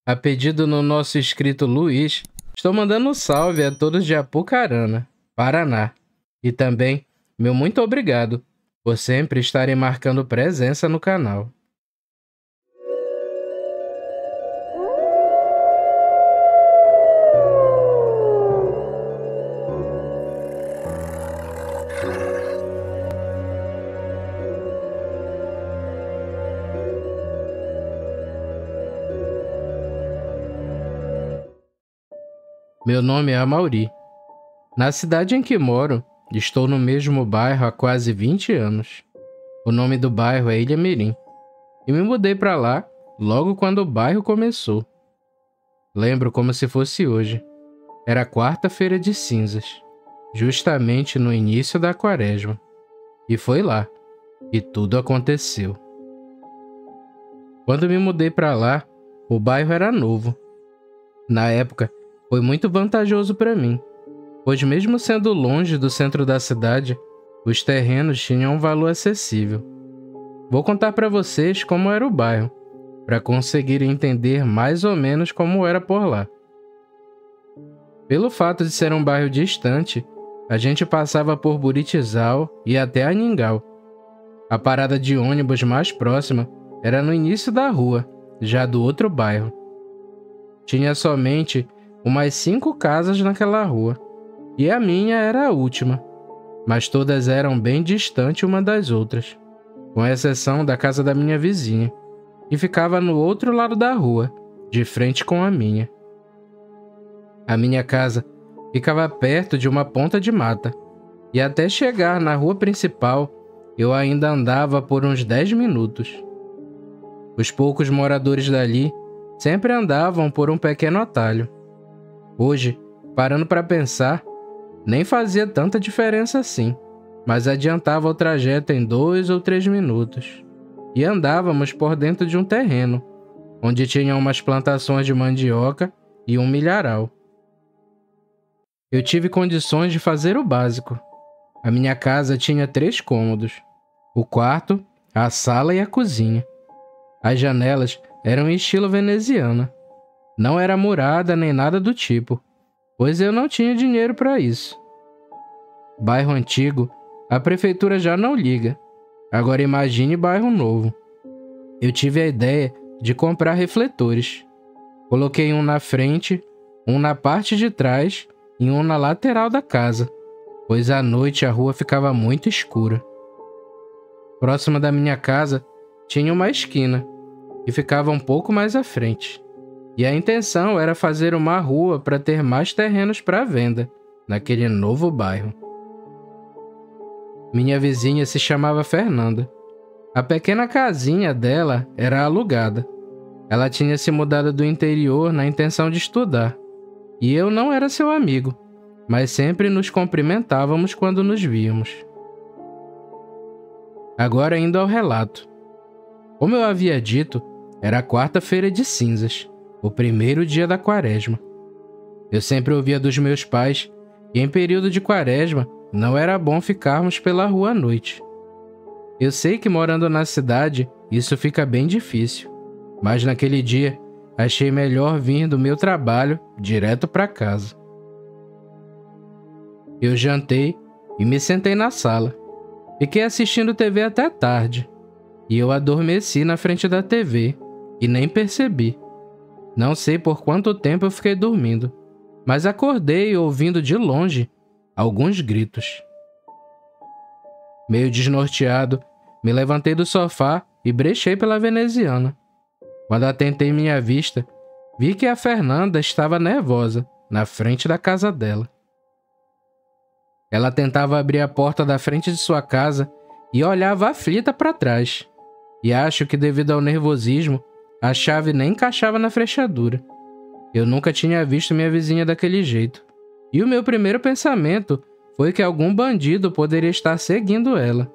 A pedido no nosso inscrito Luiz, estou mandando um salve a todos de Apucarana, Paraná. E também, meu muito obrigado por sempre estarem marcando presença no canal. Meu nome é Amauri. Na cidade em que moro, estou no mesmo bairro há quase 20 anos. O nome do bairro é Ilha Mirim. E me mudei para lá logo quando o bairro começou. Lembro como se fosse hoje. Era quarta-feira de cinzas, justamente no início da quaresma. E foi lá que tudo aconteceu. Quando me mudei para lá, o bairro era novo. Na época, foi muito vantajoso para mim, pois mesmo sendo longe do centro da cidade, os terrenos tinham um valor acessível. Vou contar para vocês como era o bairro, para conseguirem entender mais ou menos como era por lá. Pelo fato de ser um bairro distante, a gente passava por Buritizal e até Aningal. A parada de ônibus mais próxima era no início da rua, já do outro bairro. Tinha somente umas 5 casas naquela rua, e a minha era a última, mas todas eram bem distantes uma das outras, com exceção da casa da minha vizinha, que ficava no outro lado da rua, de frente com a minha. A minha casa ficava perto de uma ponta de mata, e até chegar na rua principal, eu ainda andava por uns 10 minutos. Os poucos moradores dali sempre andavam por um pequeno atalho. Hoje, parando para pensar, nem fazia tanta diferença assim, mas adiantava o trajeto em 2 ou 3 minutos. E andávamos por dentro de um terreno, onde tinha umas plantações de mandioca e um milharal. Eu tive condições de fazer o básico. A minha casa tinha 3 cômodos: o quarto, a sala e a cozinha. As janelas eram em estilo veneziano. Não era murada nem nada do tipo, pois eu não tinha dinheiro para isso. Bairro antigo, a prefeitura já não liga. Agora imagine bairro novo. Eu tive a ideia de comprar refletores. Coloquei um na frente, um na parte de trás e um na lateral da casa, pois à noite a rua ficava muito escura. Próxima da minha casa tinha uma esquina, que ficava um pouco mais à frente. E a intenção era fazer uma rua para ter mais terrenos para venda, naquele novo bairro. Minha vizinha se chamava Fernanda. A pequena casinha dela era alugada. Ela tinha se mudado do interior na intenção de estudar. E eu não era seu amigo, mas sempre nos cumprimentávamos quando nos víamos. Agora indo ao relato. Como eu havia dito, era quarta-feira de cinzas, o primeiro dia da quaresma. Eu sempre ouvia dos meus pais que em período de quaresma não era bom ficarmos pela rua à noite. Eu sei que morando na cidade isso fica bem difícil, mas naquele dia achei melhor vir do meu trabalho direto para casa. Eu jantei e me sentei na sala. Fiquei assistindo TV até tarde, e eu adormeci na frente da TV e nem percebi. Não sei por quanto tempo eu fiquei dormindo, mas acordei ouvindo de longe alguns gritos. Meio desnorteado, me levantei do sofá e brechei pela veneziana. Quando atentei minha vista, vi que a Fernanda estava nervosa na frente da casa dela. Ela tentava abrir a porta da frente de sua casa e olhava aflita para trás. E acho que devido ao nervosismo, a chave nem encaixava na fechadura. Eu nunca tinha visto minha vizinha daquele jeito. E o meu primeiro pensamento foi que algum bandido poderia estar seguindo ela.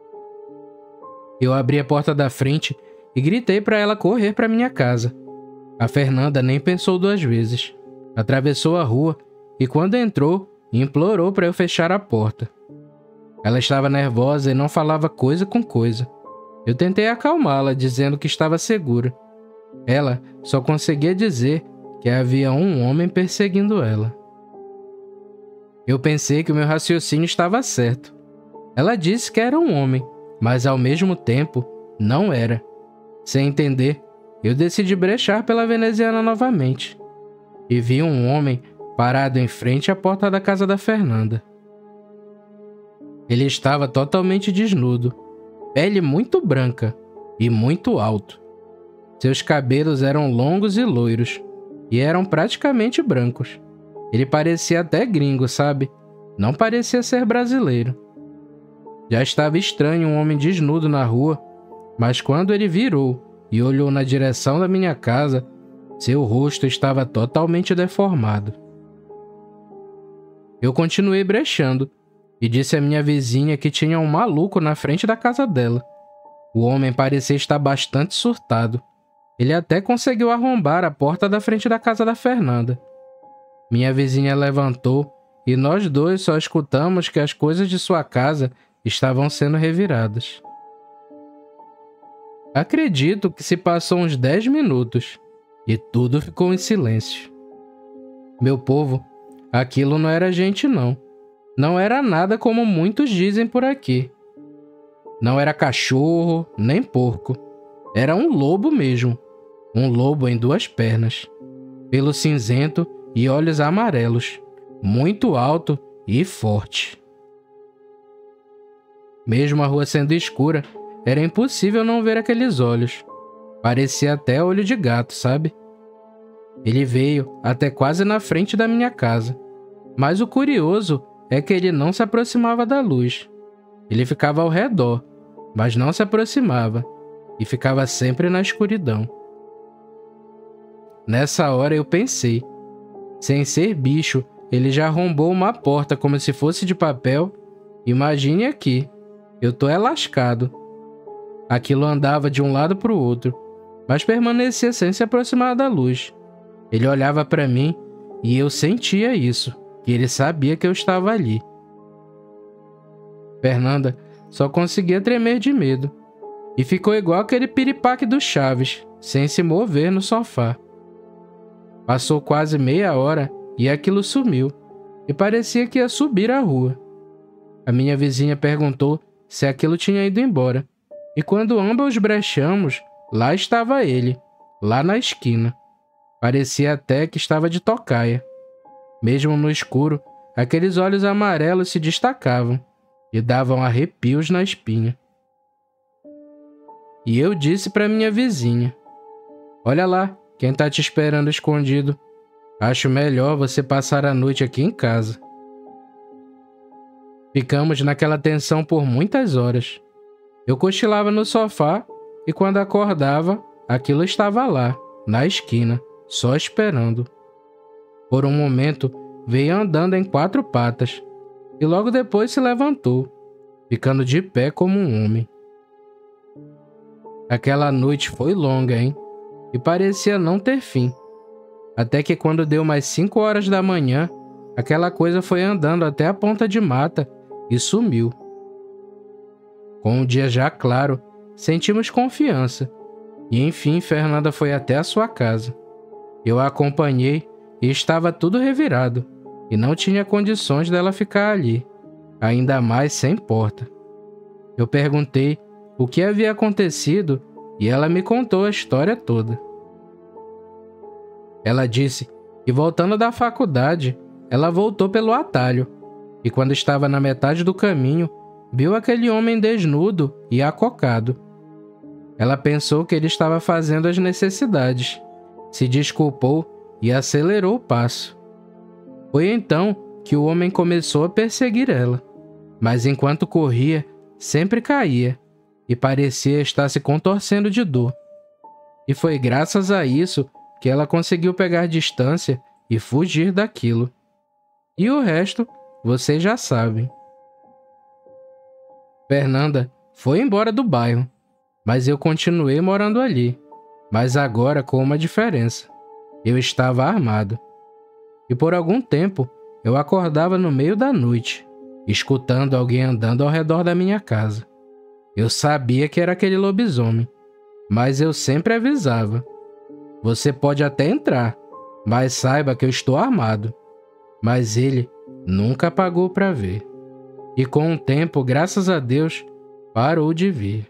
Eu abri a porta da frente e gritei para ela correr para minha casa. A Fernanda nem pensou 2 vezes. Atravessou a rua e quando entrou, implorou para eu fechar a porta. Ela estava nervosa e não falava coisa com coisa. Eu tentei acalmá-la, dizendo que estava segura. Ela só conseguia dizer que havia um homem perseguindo ela. Eu pensei que o meu raciocínio estava certo. Ela disse que era um homem, mas ao mesmo tempo não era. Sem entender, eu decidi brechar pela veneziana novamente. E vi um homem parado em frente à porta da casa da Fernanda. Ele estava totalmente desnudo, pele muito branca e muito alto. Seus cabelos eram longos e loiros, e eram praticamente brancos. Ele parecia até gringo, sabe? Não parecia ser brasileiro. Já estava estranho um homem desnudo na rua, mas quando ele virou e olhou na direção da minha casa, seu rosto estava totalmente deformado. Eu continuei brechando e disse à minha vizinha que tinha um maluco na frente da casa dela. O homem parecia estar bastante surtado. Ele até conseguiu arrombar a porta da frente da casa da Fernanda. Minha vizinha levantou e nós dois só escutamos que as coisas de sua casa estavam sendo reviradas. Acredito que se passou uns 10 minutos e tudo ficou em silêncio. Meu povo, aquilo não era gente não. Não era nada como muitos dizem por aqui. Não era cachorro, nem porco. Era um lobo mesmo. Um lobo em 2 pernas. Pelo cinzento e olhos amarelos. Muito alto e forte. Mesmo a rua sendo escura, era impossível não ver aqueles olhos. Parecia até olho de gato, sabe? Ele veio até quase na frente da minha casa. Mas o curioso é que ele não se aproximava da luz. Ele ficava ao redor, mas não se aproximava, e ficava sempre na escuridão. Nessa hora eu pensei, sem ser bicho, ele já arrombou uma porta como se fosse de papel. Imagine aqui, eu tô lascado. Aquilo andava de um lado para o outro, mas permanecia sem se aproximar da luz. Ele olhava para mim e eu sentia isso, que ele sabia que eu estava ali. Fernanda só conseguia tremer de medo e ficou igual aquele piripaque do Chaves, sem se mover no sofá. Passou quase meia hora e aquilo sumiu e parecia que ia subir a rua. A minha vizinha perguntou se aquilo tinha ido embora e quando ambos brechamos, lá estava ele, lá na esquina. Parecia até que estava de tocaia. Mesmo no escuro, aqueles olhos amarelos se destacavam e davam arrepios na espinha. E eu disse para minha vizinha: "Olha lá, quem tá te esperando escondido. Acho melhor você passar a noite aqui em casa." Ficamos naquela tensão por muitas horas. Eu cochilava no sofá e quando acordava, aquilo estava lá, na esquina, só esperando. Por um momento, veio andando em 4 patas e logo depois se levantou, ficando de pé como um homem. Aquela noite foi longa, hein? E parecia não ter fim. Até que quando deu mais 5 horas da manhã, aquela coisa foi andando até a ponta de mata e sumiu. Com o dia já claro, sentimos confiança e enfim Fernanda foi até a sua casa. Eu a acompanhei e estava tudo revirado e não tinha condições dela ficar ali, ainda mais sem porta. Eu perguntei o que havia acontecido e ela me contou a história toda. Ela disse que voltando da faculdade, ela voltou pelo atalho e quando estava na metade do caminho, viu aquele homem desnudo e acocado. Ela pensou que ele estava fazendo as necessidades, se desculpou e acelerou o passo. Foi então que o homem começou a perseguir ela, mas enquanto corria, sempre caía e parecia estar se contorcendo de dor. E foi graças a isso que ela conseguiu pegar distância e fugir daquilo. E o resto, vocês já sabem. Fernanda foi embora do bairro, mas eu continuei morando ali, mas agora com uma diferença. Eu estava armado. E por algum tempo, eu acordava no meio da noite, escutando alguém andando ao redor da minha casa. Eu sabia que era aquele lobisomem, mas eu sempre avisava. Você pode até entrar, mas saiba que eu estou armado. Mas ele nunca pagou para ver. E com o tempo, graças a Deus, parou de vir.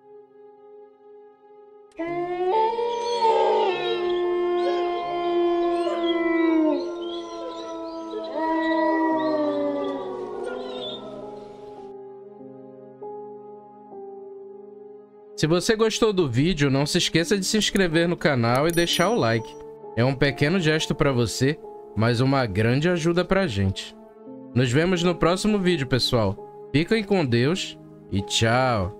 Se você gostou do vídeo, não se esqueça de se inscrever no canal e deixar o like. É um pequeno gesto para você, mas uma grande ajuda pra gente. Nos vemos no próximo vídeo, pessoal. Fiquem com Deus e tchau!